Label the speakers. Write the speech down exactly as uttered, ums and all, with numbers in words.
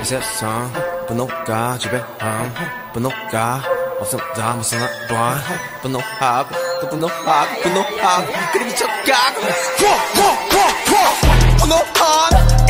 Speaker 1: 이 세상 분노가 지배함 분노가 없었다 무슨 말 분노하고 또 분노하고 분노하고 그래 미쳐가고 분노한